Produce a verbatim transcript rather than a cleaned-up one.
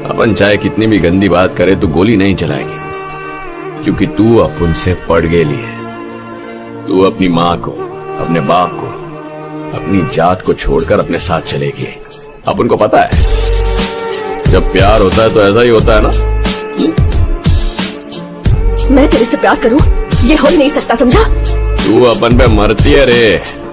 अपन चाहे कितनी भी गंदी बात करे तो गोली नहीं चलाएगी, क्योंकि तू अपन से पड़ गेली है। तू अपनी माँ को, अपने बाप को, अपनी जात को छोड़कर अपने साथ चलेगी। अपन को पता है जब प्यार होता है तो ऐसा ही होता है ना। मैं तेरे से प्यार करूं ये हो ही नहीं सकता, समझा? तू अपन पे मरती है रे।